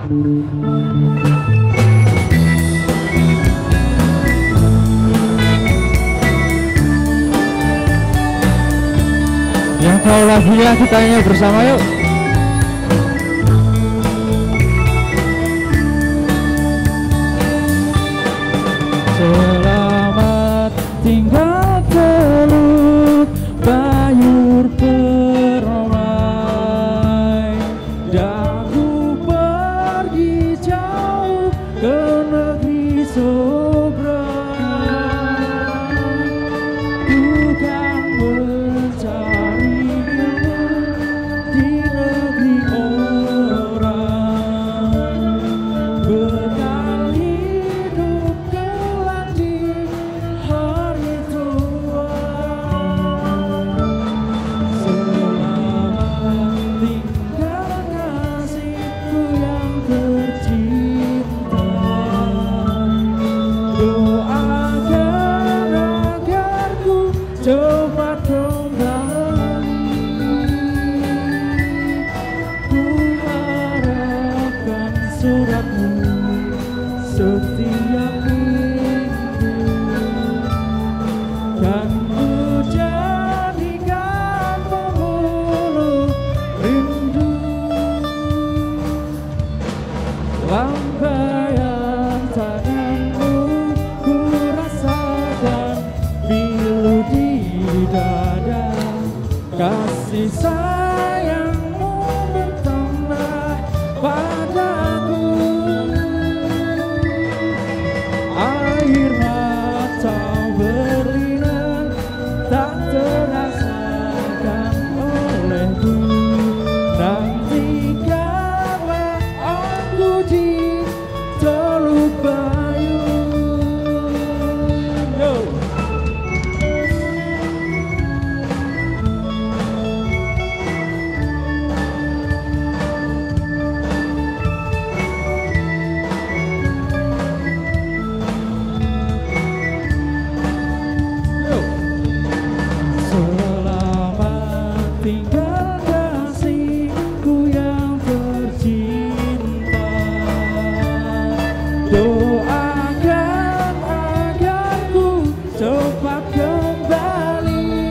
Yang tahu lagunya kita nyanyi bersama yuk. Selamat tinggal Teluk Bayur Permai, dan ku pergi jauh ke negeri seberang. Ku kan mencari di negeri orang, bekal hidup kelak di hari tua. Selamat tinggal kasihku yang tercinta, doakan agar ku cepat kembali. Ku harapkan suratmu setiap minggu, dan ku jadikan pemuluh rindu. Lambaian tanganmu ku rasakan, pilu di dada, kasih sayangmu bertambah padaku. Air mata berlinang tak terasakan olehku, nantikanlah aku di Teluk Bayur. Yo. Selamat tinggal kasihku yang tercinta, doakan agar ku cepat kembali.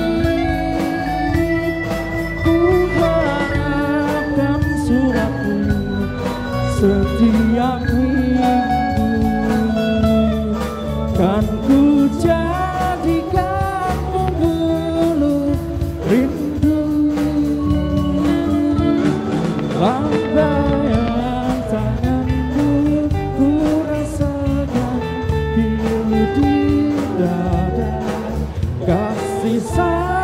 Ku harapkan suratmu setiap minggu, kan ku jadikan pembuluh rindu. Lambaian tanganmu ku rasakan, pilu di dada, kasih sayang